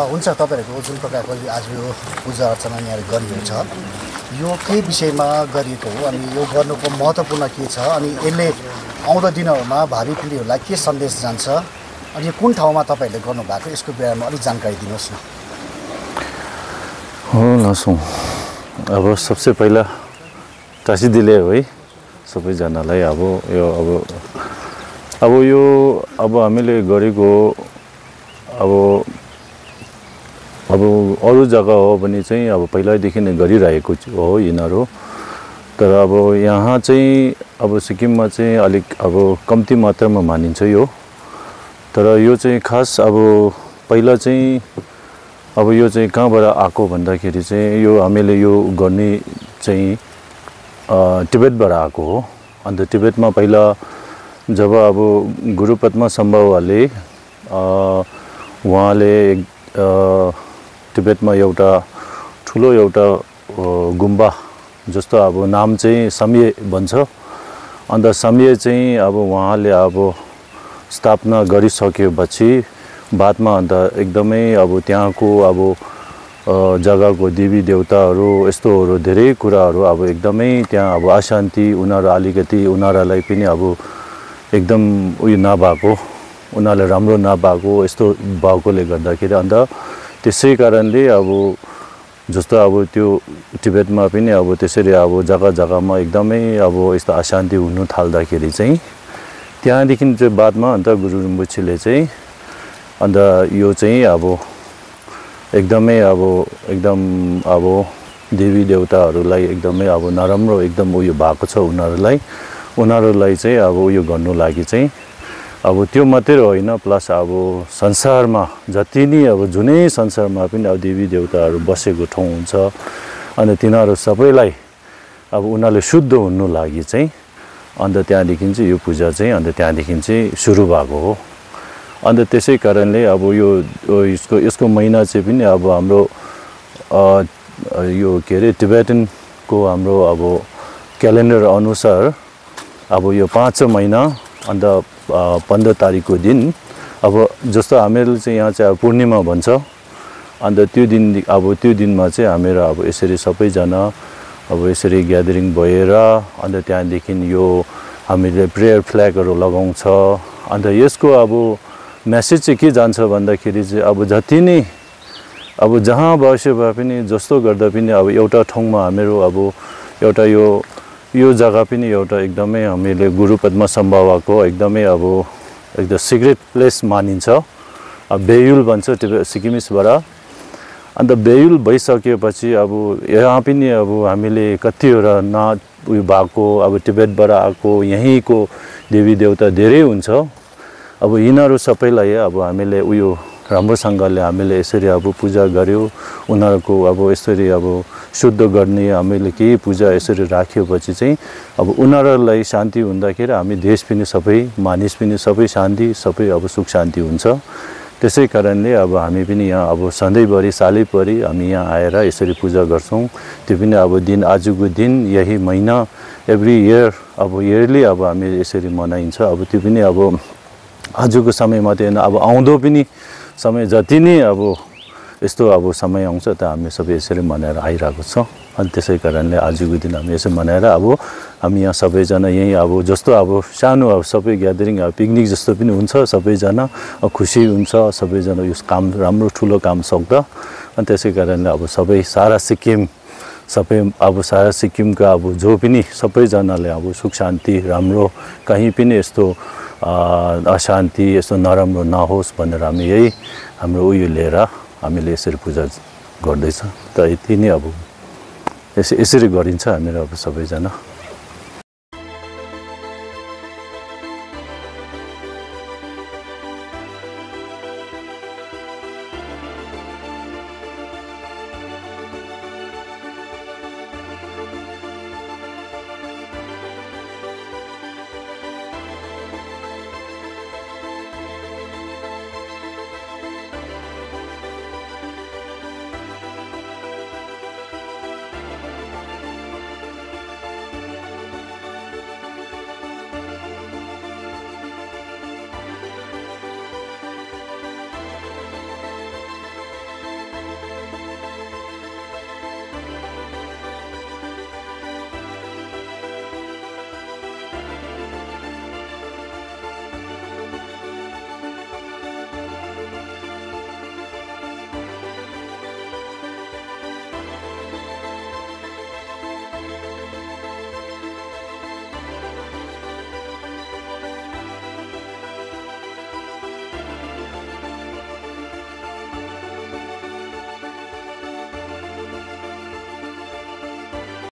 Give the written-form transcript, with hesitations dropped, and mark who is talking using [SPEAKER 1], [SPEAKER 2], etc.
[SPEAKER 1] हुन्छ तपाईहरुको जुन प्रकारको आज यो पूजा अर्चना यहाँ गरिएको छ यो के विषयमा गरिएको हो अनि यो गर्नुको महत्त्वपूर्ण के छ अनि यसले आउँदो दिनहरुमा भावी पिढीहरुलाई के सन्देश जान्छ अनि यो कुन ठाउँमा तपाईहरुले गर्नु भएको यसको बारेमा अलि जानकारी दिनुहोस् न।
[SPEAKER 2] हो लसौं अब सबसे पहिला टासी दिले है सबैजनालाई अब यो हामीले गरेको अब अरु जग्गा हो भने चाहिँ अब पहिल्यैदेखि नै गरिरहेको हो यिनीहरु तर अब यहाँ चाहिँ अब सिक्किममा चाहिँ अलिक अब कम्ती मात्रामा मानिन्छ यो तर यो चाहिँ खास अब पहिला चाहिँ अब यो चाहिँ कहाँबाट आको भन्दाखेरि चाहिँ यो हामीले यो गर्ने चाहिँ तिब्बतबाट आको हो। अन्त तिब्बतमा पहिला जब अब गुरु पद्मा सम्भवले उहाँले तिब्बतमा एउटा ठुलो एउटा गुम्बा जस्तो अब नाम चाहिँ सम्ये भन्छ। अन्त सम्ये चाहिँ अब उहाँले अब स्थापना गरिसकेपछि बादमा अन्त एकदमै अब त्यहाँको अब जग्गाको देवी देवताहरू यस्तोहरू धेरै कुराहरू अब एकदमै त्यहाँ अब अशान्ति उनीहरु अलिकति उनीहरुलाई पनि अब एकदम उयो नभएको उनीहरुले राम्रो नभएको यस्तो भएकोले गर्दाखेरि अन्त त्यसै कारणले अब जस्तो अब त्यो तिब्बतमा पनि अब त्यसरी अब जग्गा जग्गामा एकदमै अब यस्तो अशान्ति हुन थाल्दाखेरि चाहिँ त्यहाँदेखि चाहिँ बादमा अन्त गुरु रिम्पोछेले चाहिँ अन्त यो चाहिँ अब एकदमै अब एकदम अब देवी देवताहरूलाई एकदमै अब नराम्रो एकदम उयो भएको छ उनीहरुलाई चाहिँ अब उयो गर्नु लागि चाहिँ अब त्यो मात्रै होइन प्लस अब संसारमा जति नि अब जुनै संसारमा पनि अब देवी देवताहरू बसेको ठाउँ हुन्छ अनि तिनीहरु सबैलाई अब उनीहरुले शुद्ध हुनु लागि चाहिँ अन्त त्यहाँदेखि चाहिँ यो पूजा चाहिँ अन्त त्यहाँदेखि चाहिँ सुरु भएको हो। अन्त त्यसै कारणले अब यो यसको महिना चाहिँ पनि अब हाम्रो यो के रे तिब्बतनको हाम्रो अब क्यालेन्डर अनुसार अब यो 5 महिना अन्त 15 तारिखको दिन अब जस्तो हामीहरूले चाहिँ यहाँ चाहिँ पूर्णिमा भन्छ अन्त त्यो दिनमा चाहिँ हामीहरू अब यसरी सबैजना अब यसरी ग्यादरिङ भएर अन्त त्यहाँदेखि यो हामीले प्रेयर फ्ल्यागहरू लगाउँछ। अन्त यसको अब मेसेज चाहिँ के जान्छ भन्दाखेरि चाहिँ अब जति नै अब जहाँ बसे भए पनि जस्तो गर्दा पनि अब एउटा ठाउँमा हामीहरू अब एउटा यो जग्गा पनि एउटा एकदमै हामीले गुरु पद्मा सम्भवको एकदमै अब एकदम सिक्रेट प्लेस मानिन्छ। अब बेयुल भन्छ सिक्किमिसबाट। अन्त बेयुल भइसकेपछि अब यहाँ पनि अब हामीले कतिवटा उयो भएको अब तिब्बतबाट आएको यहीँको देवी देवता धेरै हुन्छ। अब यिनीहरु सबैलाई अब हामीले उयो राम्रोसँगले हामीले यसरी अब पूजा गर्यो उनीहरुको अब यसरी अब शुद्ध गर्ने हामीले के पूजा यसरी राखेपछि चाहिँ अब उनीहरुलाई शान्ति हुँदाखेरि हामी देश पनि सबै मानिस पनि सबै शान्ति सबै अब सुख शान्ति हुन्छ। त्यसै कारणले अब हामी पनि यहाँ अब सधैँभरि सालैभरि हामी यहाँ आएर यसरी पूजा गर्छौं। त्यो पनि अब दिन आजको दिन यही महिना एभ्री इयर अब इयरली अब हामी यसरी मनाइन्छ। अब त्यो पनि अब आजको समय मात्रै हैन अब आउँदो पनि समय जति नै अब यस्तो अब समय आउँछ त हामी सबै यसरी मनाएर आइरहेको छौं। अनि त्यसै कारणले आजको दिन हामी यसरी मनाएर अब हामी यहाँ सबैजना यही अब जस्तो अब सानो अब सबै ग्यादरिङ अब पिकनिक जस्तो पनि हुन्छ सबैजना खुसी हुन्छ सबैजना यो काम राम्रो ठुलो काम सक्दा। अनि त्यसै कारणले अब सबै सारा सिक्किम सबै अब सारा सिक्किमका अब जो पनि सबैजनाले अब सुख शान्ति राम्रो कहीं पनि यस्तो अशान्ति यस्तो नराम्रो नहोस् भनेर हामी यही हाम्रो उयो लिएर हामीले यसरी पूजा गर्दैछ। त यति नै अब यसरी गरिन्छ हामीहरू अब सबैजना।